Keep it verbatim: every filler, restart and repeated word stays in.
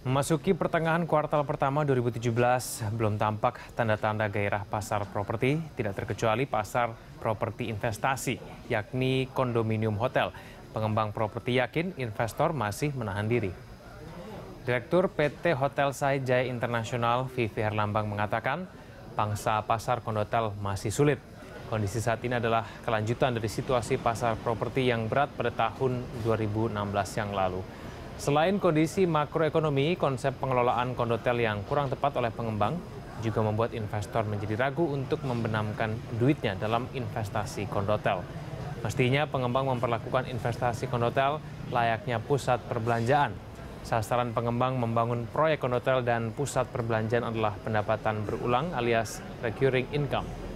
Memasuki pertengahan kuartal pertama dua ribu tujuh belas, belum tampak tanda-tanda gairah pasar properti, tidak terkecuali pasar properti investasi, yakni kondominium hotel. Pengembang properti yakin investor masih menahan diri. Direktur P T Hotel Said Jaya Internasional, Vivi Herlambang mengatakan, pangsa pasar kondotel masih sulit. Kondisi saat ini adalah kelanjutan dari situasi pasar properti yang berat pada tahun dua ribu enam belas yang lalu. Selain kondisi makroekonomi, konsep pengelolaan kondotel yang kurang tepat oleh pengembang juga membuat investor menjadi ragu untuk membenamkan duitnya dalam investasi kondotel. Mestinya pengembang memperlakukan investasi kondotel layaknya pusat perbelanjaan. Sasaran pengembang membangun proyek kondotel dan pusat perbelanjaan adalah pendapatan berulang alias recurring income.